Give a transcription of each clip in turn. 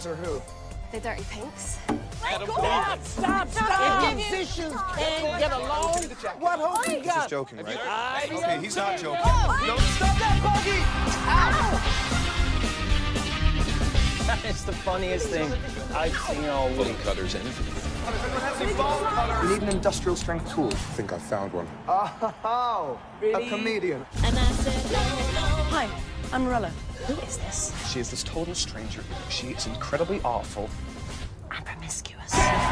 guys are who? The Dirty Pinks. Stop! Musicians can't get along. What hope you got? He's joking, right? Okay, he's not joking. No, stop that buggy! It's the funniest thing I've seen all week. Putting cutters in. We need an industrial strength tool. I think I found one. Oh, Really? a comedian. And I said, no. Hi, I'm Morella. Who is this? She is this total stranger. She is incredibly awful. I'm promiscuous.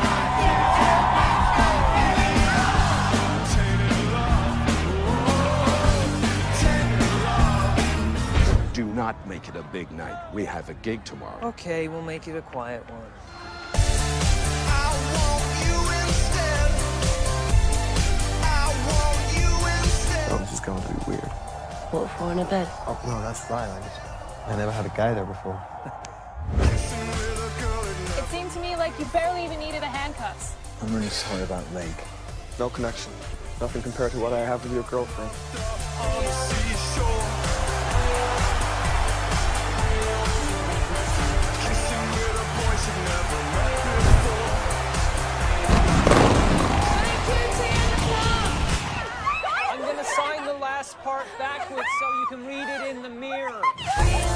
Do not make it a big night. We have a gig tomorrow. Okay, we'll make it a quiet one. Oh, this is going to be weird. What for in a bed? Oh, no, that's violent. I never had a guy there before. It seemed to me like you barely even needed a handcuffs. I'm really sorry about Lake. No connection. Nothing compared to what I have with your girlfriend. I'm gonna sign the last part backwards so you can read it in the mirror.